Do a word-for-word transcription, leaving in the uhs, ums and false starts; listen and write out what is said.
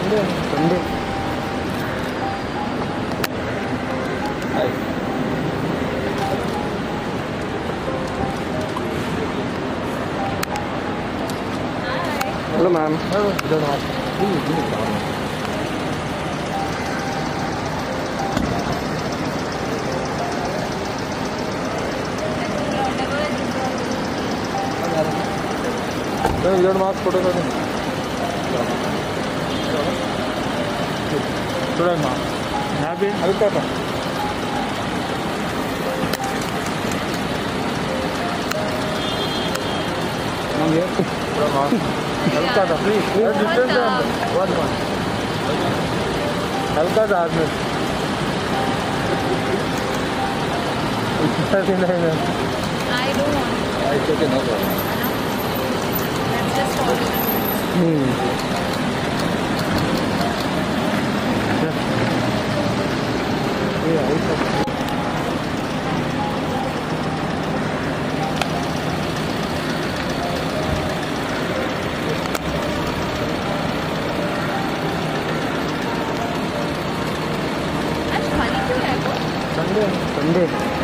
Sunday Sunday hello ma'am without mask photo कर थोड़ा mask यहाँ पे हल्का था थोड़ा मास्क हल्का था प्लीज डिस्टेंस वन वन हल्का था हाथ में नहीं नहीं I don't want. it's okay no problem That's just all. Hmm. Yeah, it's okay. आज खाली क्यों है वो? Sunday Sunday